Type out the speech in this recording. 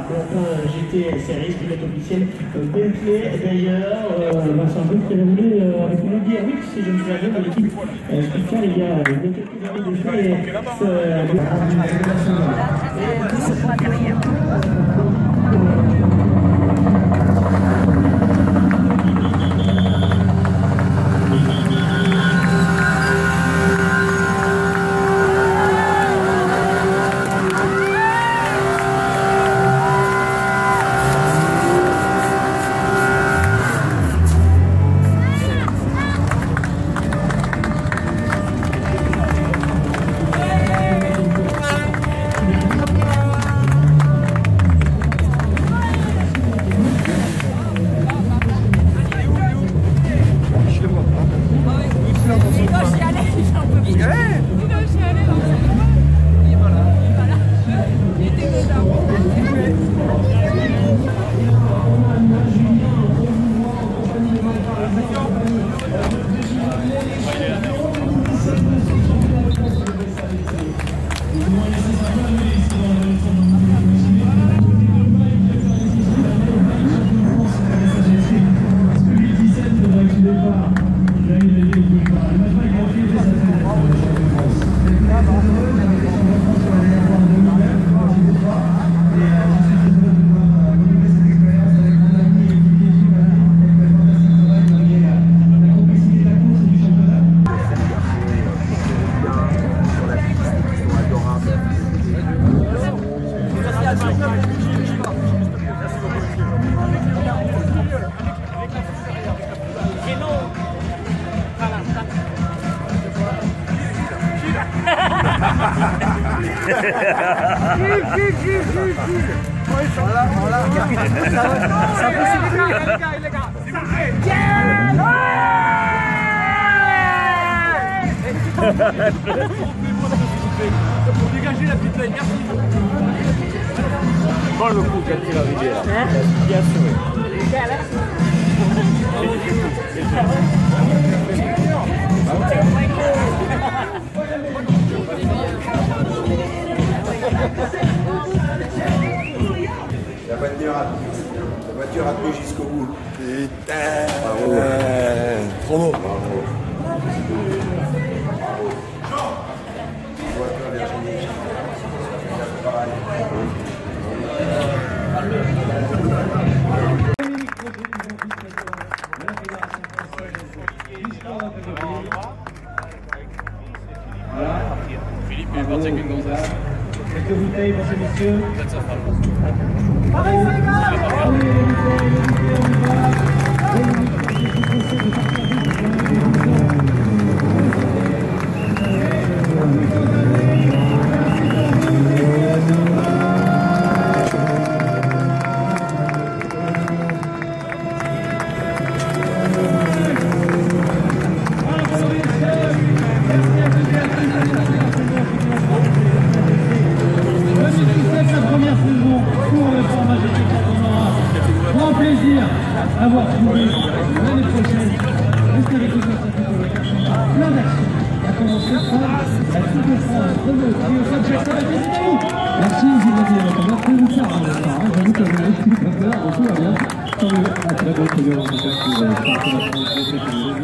donc GT Series, pilote officiel Bentley d'ailleurs. C'est un peu ce qu'elle a voulu avec une Audi R8, si je me souviens bien, de l'équipe Spicar il y a quelques années de ça. Voilà. Ça peut suffire. Les gars. Pour dégager la petite ligne, merci. Bon le coup quand il va arriver là. Bien La voiture a tenu jusqu'au bout. Putain. Bravo. Trop beau. Bravo. Philippe, il est parti avec une gonzesse. Quelques bouteilles pour ces messieurs. Peut-être sa femme. Avoir trouvé l'année prochaine, restez avec nous sur cette vidéo, plein d'actions. On va commencer par la Coupe de France, Renault, Clio, Sanchez, avec les Italie. Merci, Gilles Lavier, on va vous faire un instant. J'avoue que vous avez expliqué un peu là, on tout va bien. Tant mieux, à très bonne vidéo, en tout cas, pour